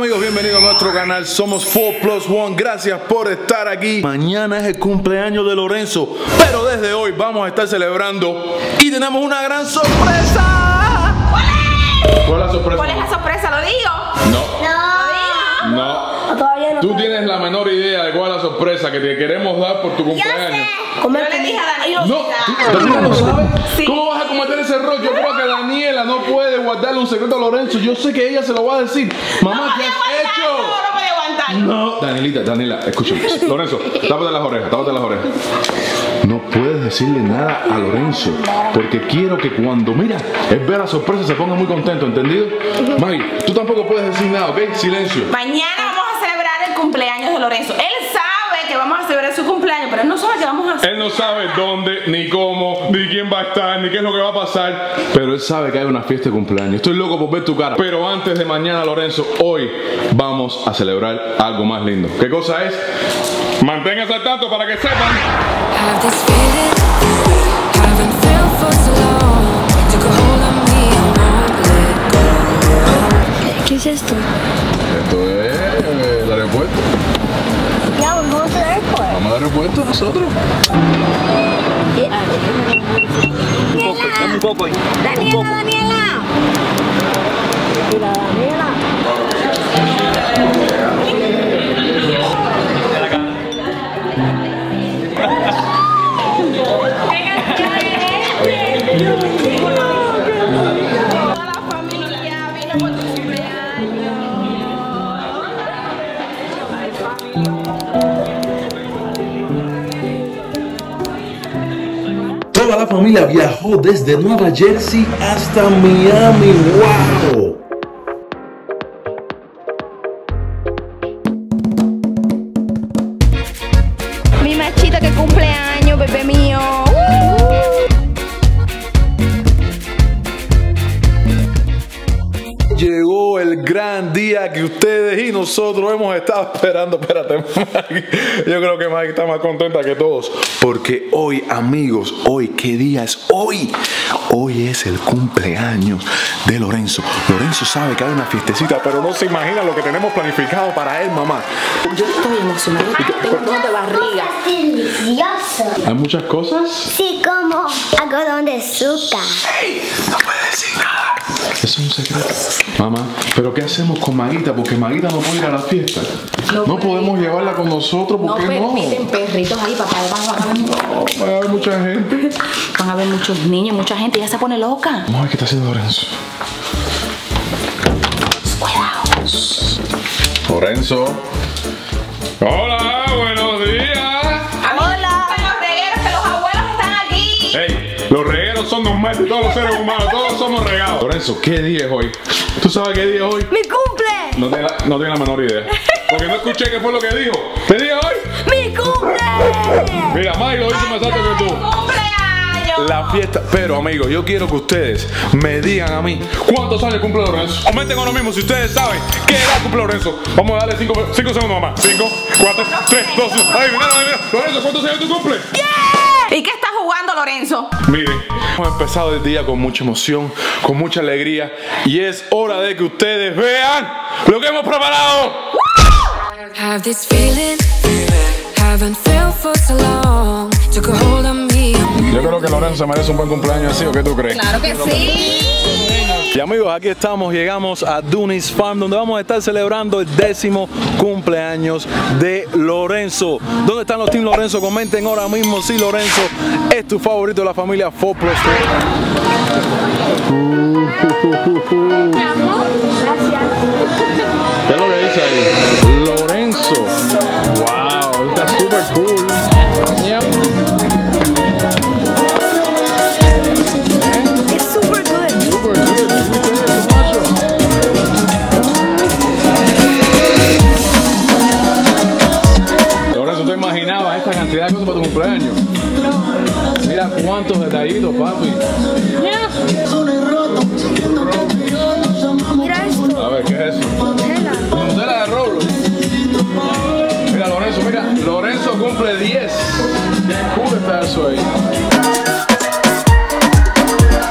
amigos, bienvenidos a nuestro canal. Somos 4+1. Gracias por estar aquí. Mañana es el cumpleaños de Lorenzo, pero desde hoy vamos a estar celebrando y tenemos una gran sorpresa. ¿Cuál es la sorpresa? ¿Cuál es la sorpresa? ¿Lo digo? No. Todavía no. Tú tienes la menor idea de cuál es la sorpresa que te queremos dar por tu cumpleaños. Yo le dije a Daniela. No, ¿Daniela lo sabe? Sí. ¿Cómo vas a cometer ese error? Yo creo que Daniela no puede guardarle un secreto a Lorenzo. Yo sé que ella se lo va a decir. Mamá, ¿qué has hecho? No puede aguantar. No. Daniela, escúchame. Lorenzo, tápate las orejas. No puedes decirle nada a Lorenzo, porque quiero que cuando, mira, él vea la sorpresa se ponga muy contento, ¿entendido? Maggie, tú tampoco puedes decir nada, ¿ok? Silencio. Mañana vamos a celebrar el cumpleaños de Lorenzo. Él sabe que vamos a celebrar su cumpleaños, pero él no sabe qué vamos a hacer. Él no sabe dónde, ni cómo, ni quién va a estar, ni qué es lo que va a pasar. Pero él sabe que hay una fiesta de cumpleaños. Estoy loco por ver tu cara. Pero antes de mañana, Lorenzo, hoy vamos a celebrar algo más lindo. ¿Qué cosa es? Manténganse al tanto para que sepan. ¿Qué es esto? Esto es el aeropuerto. Ya, vamos al aeropuerto. Vamos al aeropuerto nosotros. Un poco ahí. Daniela. Mira, Daniela. Toda la familia vino por tu cumpleaños. Toda la familia viajó desde Nueva Jersey hasta Miami. ¡Wow! Mi machita que cumpleaños, bebé mío. Llegó el gran día que ustedes y nosotros hemos estado esperando. Espérate, Maggie. Yo creo que Maggie está más contenta que todos. Porque hoy, amigos, ¿qué día es hoy? Hoy es el cumpleaños de Lorenzo. Lorenzo sabe que hay una fiestecita, pero no se imagina lo que tenemos planificado para él, mamá. Yo estoy emocionada. Tengo un dolor de barriga. Delicioso. ¿Hay muchas cosas? Sí, como algodón de azúcar. ¡Ey! No puede decir nada. Eso es un secreto. Mamá, ¿pero qué hacemos con Maguita? Porque Maguita no puede ir a la fiesta. No podemos llevarla con nosotros, ¿por qué no? permiten perritos ahí, papá. Va a haber mucha gente. Van a ver muchos niños, mucha gente. Ya se pone loca. Vamos a ver qué está haciendo Lorenzo. Cuidado. Lorenzo. Hola, buenos días. Hola. Los regueros, que los abuelos están aquí. Hey, los regueros son normales de todos los seres humanos. Todos somos regados. Lorenzo, ¿qué día es hoy? ¿Tú sabes qué día es hoy? ¡Mi cumple! No tengo la menor idea. Porque no escuché qué fue lo que dijo. ¿Qué día es hoy? ¡Mi cumple! Mira, Mike lo dice más alto que tú. ¡Cumpleaños! La fiesta, pero amigos, yo quiero que ustedes me digan a mí ¿cuántos años cumple Lorenzo? Comenten con lo mismo si ustedes saben qué edad cumple Lorenzo. Vamos a darle 5 segundos, mamá. 5, 4, 3, 2, 1. ¡Ay, mira! Lorenzo, ¿cuántos años tú cumples? ¿Y qué está jugando Lorenzo? Miren, hemos empezado el día con mucha emoción, con mucha alegría, y es hora de que ustedes vean lo que hemos preparado. Have this feeling, haven't felt for so long. Took a hold on me. Yo creo que Lorenzo se merece un buen cumpleaños así, ¿o qué tú crees? Claro que sí. Y amigos, aquí estamos, llegamos a Dunis Farm, donde vamos a estar celebrando el 10º cumpleaños de Lorenzo. ¿Dónde están los Team Lorenzo? Comenten ahora mismo si Lorenzo es tu favorito de la familia 4+1. ¿Qué es lo que dice ahí? Lorenzo. Wow, está súper cool. Yep. It's super good. Super good. Lorenzo, ¿te imaginabas esta cantidad de cosas para tu cumpleaños? No. Mira cuántos detallitos, papi. Mira esto. A ver, ¿qué es eso? Nutella. Nutella de Rolo. Mira, Lorenzo, Lorenzo cumple 10. Qué cool está eso ahí.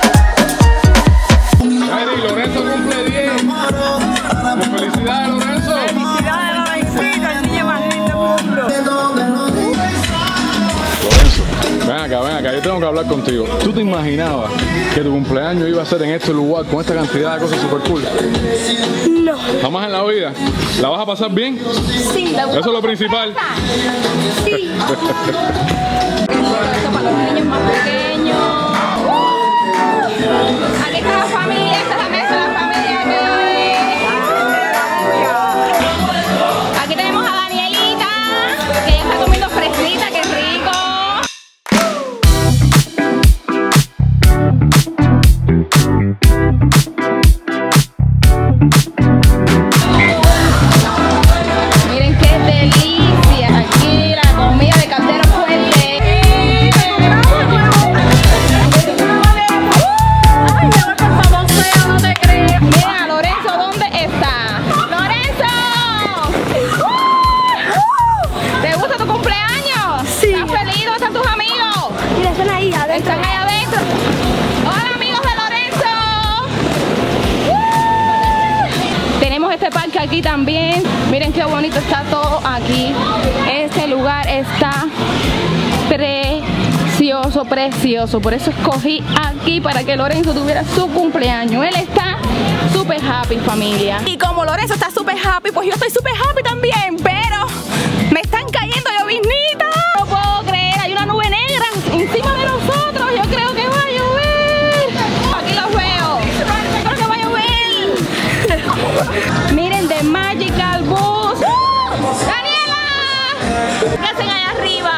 Lorenzo cumple 10. Felicidades, Lorenzo. acá, yo tengo que hablar contigo. ¿Tú te imaginabas que tu cumpleaños iba a ser en este lugar con esta cantidad de cosas super cool? No. Jamás en la vida. ¿La vas a pasar bien? Sí. Eso es lo principal. Sí. Esto para los niños más pequeños. Aquí está la familia, esta es la mesa de la familia. Aquí tenemos a Danielita, que ya está comiendo fresita, qué rico. Miren qué delicia. Aquí la comida de Caldero Fuerte. Mira, Lorenzo, ¿dónde está? ¡Lorenzo! ¿Te gusta tu cumpleaños? Sí. ¿Estás feliz? ¿Dónde están tus amigos? Mira, están ahí adentro. Están ahí adentro. Hola, amigos de Lorenzo. Tenemos este parque aquí también. Miren qué bonito está todo aquí. Este lugar está precioso, precioso. Por eso escogí aquí para que Lorenzo tuviera su cumpleaños. Él está súper happy, familia. Y como Lorenzo está súper happy, pues yo estoy súper happy también. Pero me están cayendo lloviznitas. No puedo creer, hay una nube negra encima de nosotros. Yo creo que va a llover. Aquí los veo. Yo creo que va a llover. Miren, The Magical Bus. ¡Daniela! ¿Qué hacen allá arriba?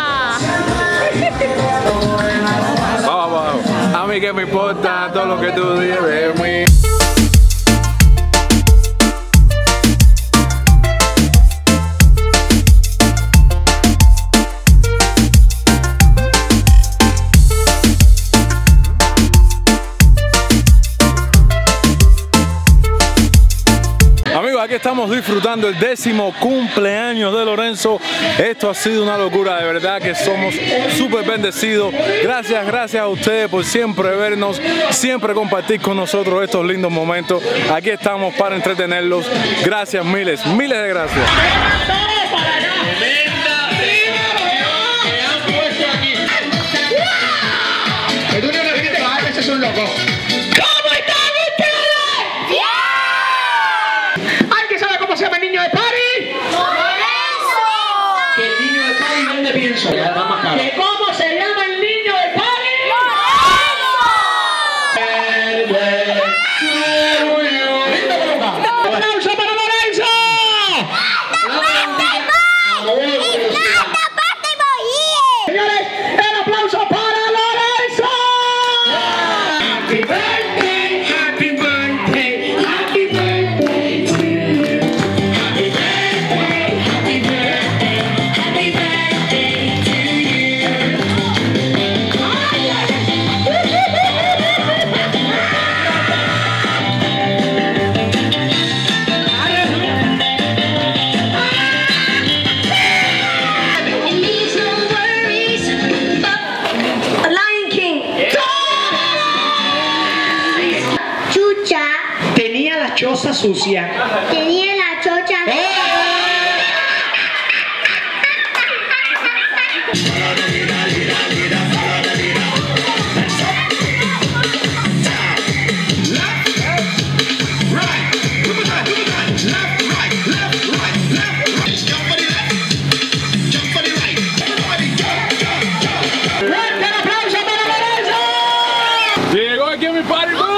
Vamos. A mí que me importa todo lo que tú dices de mí. Amigos, aquí estamos disfrutando el 10º cumpleaños de Lorenzo. Esto ha sido una locura, de verdad que somos súper bendecidos. Gracias a ustedes por siempre vernos, siempre compartir con nosotros estos lindos momentos. Aquí estamos para entretenerlos. Gracias, miles de gracias. ¿Cómo se llama el niño del party? ¡Un aplauso para Lorenzo! Señores, el aplauso para Lorenzo. Happy birthday, happy birthday, happy birthday to you. Happy birthday, happy birthday, happy birthday to Lion King. Chucha. tenía la choza sucia. Tenía la chocha. ¡Fuerte el aplauso para Lorenzo! Llegó aquí a mi party bus.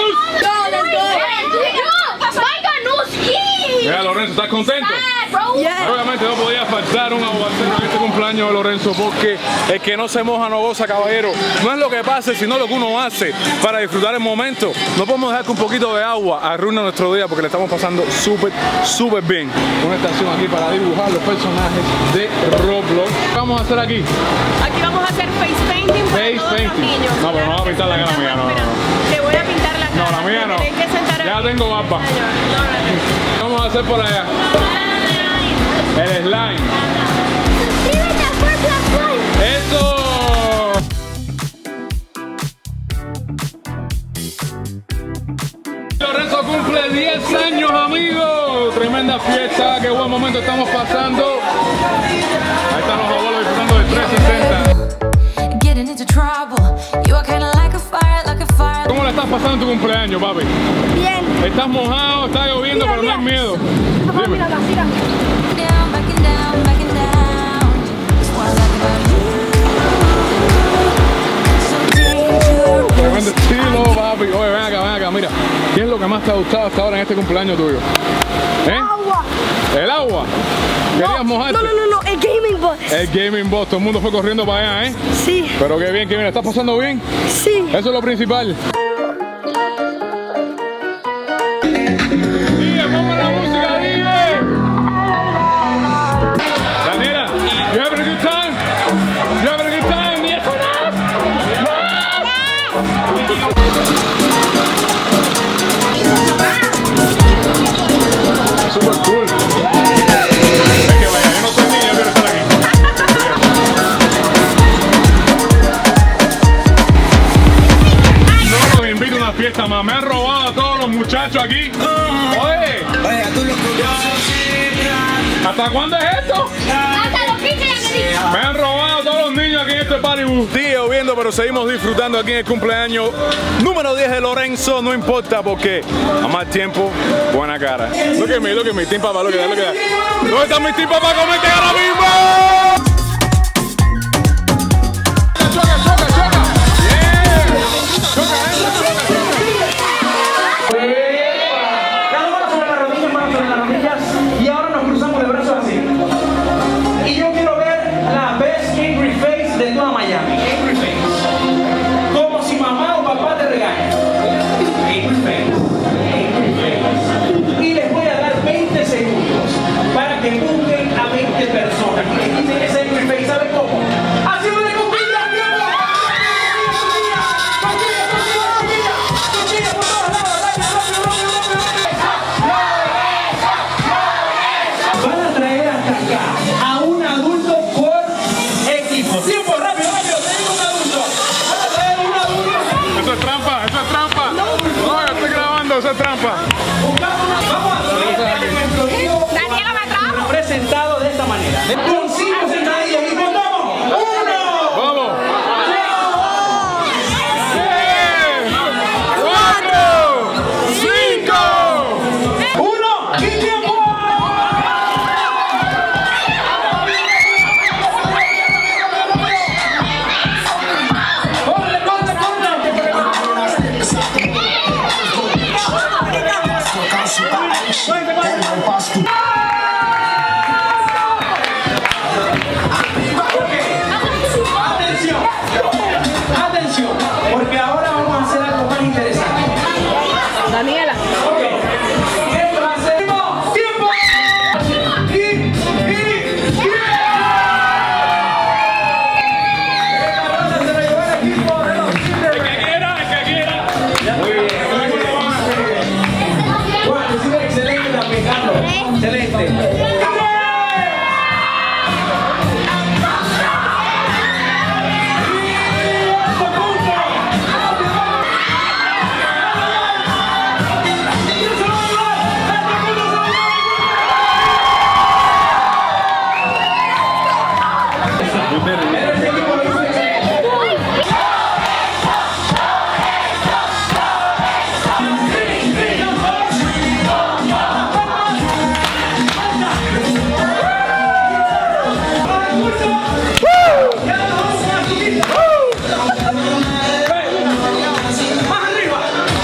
Mira, Lorenzo, ¿estás contento? Obviamente no podía faltar un aguacero en este cumpleaños de Lorenzo, porque el que no se moja no goza, caballero. No es lo que pase, sino lo que uno hace para disfrutar el momento. No podemos dejar que un poquito de agua arruine nuestro día, porque le estamos pasando súper bien. Una estación aquí para dibujar los personajes de Roblox. ¿Qué vamos a hacer aquí? Aquí vamos a hacer face painting para Face todos los painting. niños. No, pero no vas a pintar la cara mía, no. Te voy a pintar la cara. No, la mía no. Tienes que sentar Ya aquí. tengo barba. No. ¿Qué vamos a hacer por allá? El slime. Suscríbete a Plus Plus. ¡Eso! Lorenzo cumple 10 años, amigos. Tremenda fiesta, qué buen momento estamos pasando. Ahí están los abuelos disfrutando del 360. Getting into trouble. pasando en tu cumpleaños, papi? Bien. Estás mojado, está lloviendo, pero no hay miedo. Dime. Mira, mira. Down, backing down, backing down. That's what I like about you. So dangerous. Tremendo estilo, papi. Oye, ven acá, mira. ¿Qué es lo que más te ha gustado hasta ahora en este cumpleaños tuyo? ¿Eh? Agua. ¿El agua? ¿Querías mojarte? No, el gaming box. El gaming box, todo el mundo fue corriendo para allá, ¿eh? Sí, Pero qué bien, ¿estás pasando bien? sí. Eso es lo principal. Dile, ponme la música, dile. Daniela, you having a good time? You having a good time? Yes or no? Super cool. Es que vaya, yo no soy niño, quiero estar aquí. No los invito a una fiesta más. Me han robado a todos los muchachos aquí. Oye, ¿hasta cuándo es esto? Hasta los 15 ya me dijo. Me han robado a todos los niños aquí en este party. Sigue lloviendo, pero seguimos disfrutando aquí en el cumpleaños número 10 de Lorenzo. No importa porque a más tiempo, buena cara. Look at me, team papá, look at that. ¿Dónde están mis team papá? ¡Comenten ahora mismo! Las manos sobre las rodillas, manos sobre las rodillas. Y ahora nos cruzamos de brazos así. Y yo quiero ver la best angry face de toda Miami. Angry face. Como si mamá o papá te regañan. Angry face. Angry face. Y les voy a dar 20 segundos para que busquen a 20 personas. Y les quiten ese angry face. ¿Saben cómo? ¡Haciendo de cosquillas! Van a traer hasta acá a un adulto por equipo. Tiempo, rápido, tenemos un adulto. Van a traer un adulto. Eso es trampa, eso es trampa. No, yo estoy grabando, eso es trampa. Vamos a traer a nuestro hijo Daniela me trajo. presentado de esta manera. Con 5 sentadillas y contamos. 1, Vamos. 1 y tiempo. Atención, porque ahora vamos a hacer algo más interesante. Daniela. Esto va a ser tiempo. Esta ronda se la llevó el equipo de los Silver. El que quiera. Muy bien. Juan, te sigue excelente también, Carlos. Excelente. Este equipo lo hizo excelente. Más arriba.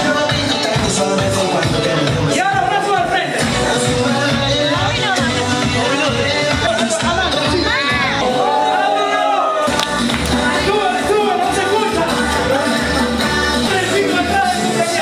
Y ahora brazo al frente. Sube, no se escucha. Recito atrás de tu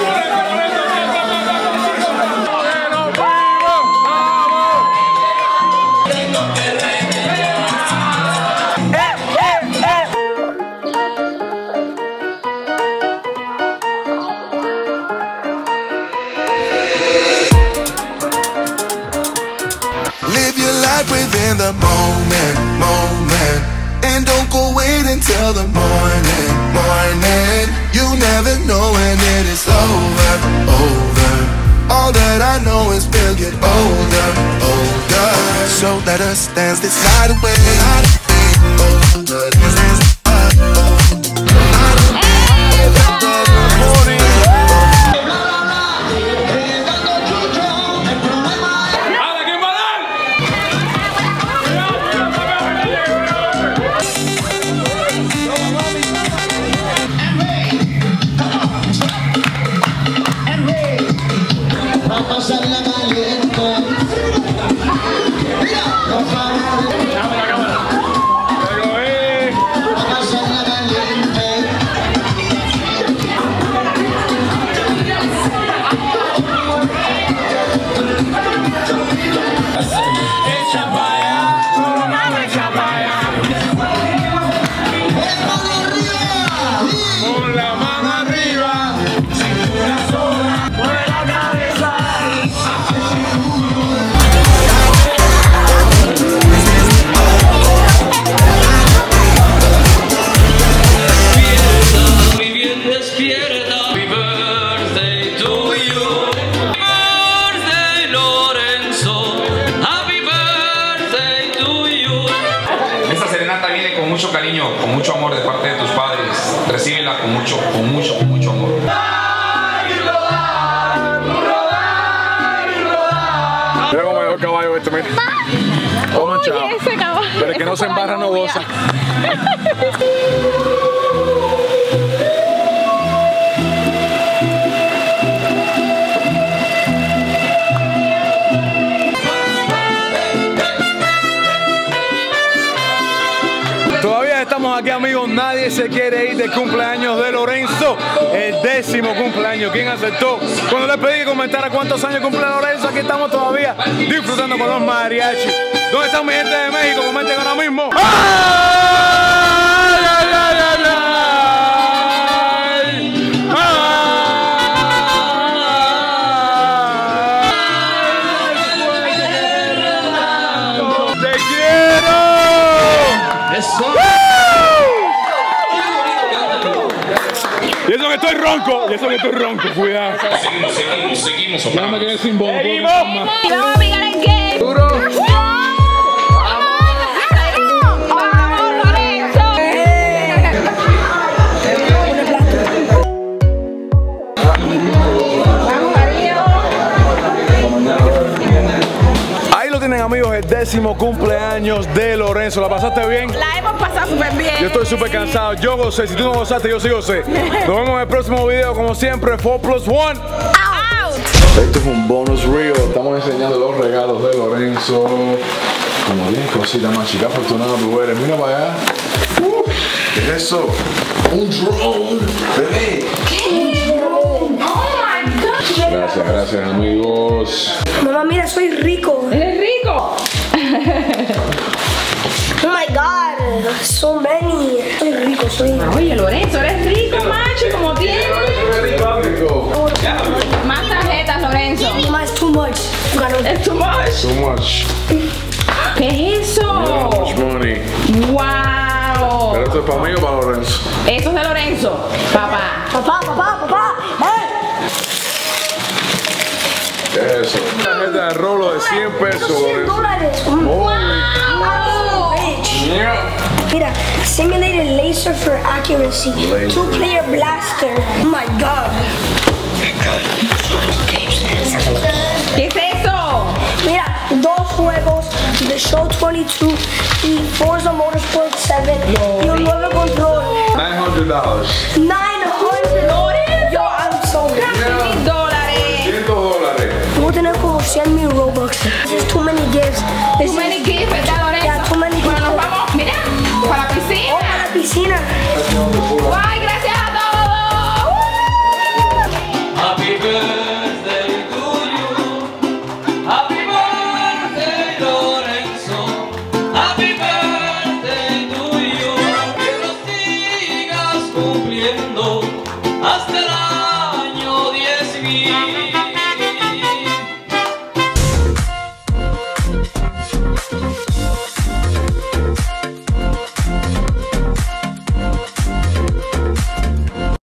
Live your life within the moment, and don't go wait until the morning. You never know when it is over. All that I know is we'll get older. So let us dance this night away. Dance. mucho cariño, con mucho amor de parte de tus padres. Recíbela con mucho amor. Mira cómo llegó el caballo este, mira. Todo manchado. Ese caballo. Pero el que no se embarra no goza. Todavía estamos aquí, amigos. Nadie se quiere ir del cumpleaños de Lorenzo, el 10º cumpleaños. ¿Quién aceptó? Cuando le pedí que comentara cuántos años cumple Lorenzo, aquí estamos todavía disfrutando con los mariachis. ¿Dónde está mi gente de México? Comenten ahora mismo. ¡Ay, ay, ay, ay, ay! ¡Te quiero! Y eso que estoy ronco, cuidado. Seguimos. Ya me quedé sin voz. Vamos a pegar el game. Duro. ¡Vamos, Lorenzo! Ahí lo tienen, amigos, el 10º cumpleaños de Lorenzo. ¿La pasaste bien? La hemos pasado súper bien. Yo estoy súper cansado. Yo gocé. Si tú no gozaste, yo sí gocé. Nos vemos en el próximo video. Como siempre, 4+1. Out. Esto es un bonus reel. Estamos enseñando los regalos de Lorenzo. Como 10 cositas más. Chica afortunada tú eres. Mira para allá. ¿Qué es eso? Un drone, bebé. Gracias, amigos. Mamá, mira, soy rico. ¿Eres rico? Oh my God, so many. Soy rico, soy. Oye, Lorenzo, eres rico, macho, como tienes. Más tarjetas, Lorenzo. Mamá, it's too much. Es too much. Too much. ¿Qué es eso? Much money. Wow. ¿Pero esto es para mí o para Lorenzo? Eso es de Lorenzo, papá. Papá. ¿Qué es eso? Una tarjeta de rolo de 100 pesos, Lorenzo. $100. Wow. Yeah. Mira, simulated laser for accuracy. Laser. 2-player blaster. Oh my God. ¿Qué es eso? Mira, 2 juegos, The Show 22 y Forza Motorsport 7 y un nuevo control. $900. 900. Yo, I'm so good. $100. $100. Voy a tener como 100,000 Robux. There's too many gifts. Too many gifts, ¿verdad, Lorenzo?